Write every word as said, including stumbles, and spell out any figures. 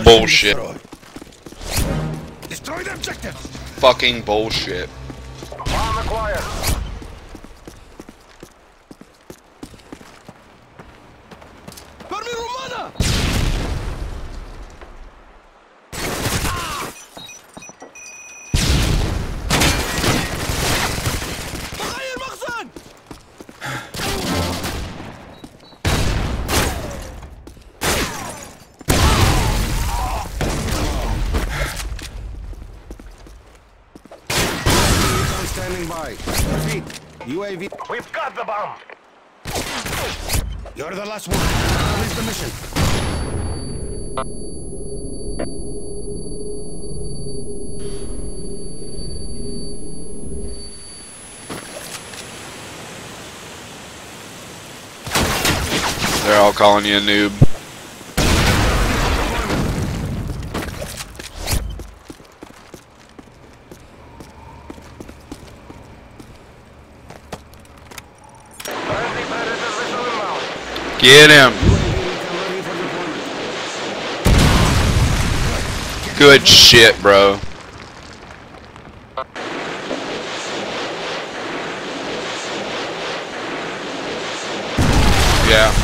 Bullshit. Destroy the objective. Fucking bullshit. Bomb acquired. Army Romana. تغير مخزن. Standing by. Repeat. U A V. We've got the bomb. You're the last one. Complete the mission. They're all calling you a noob. Get him. Good shit, bro. Yeah.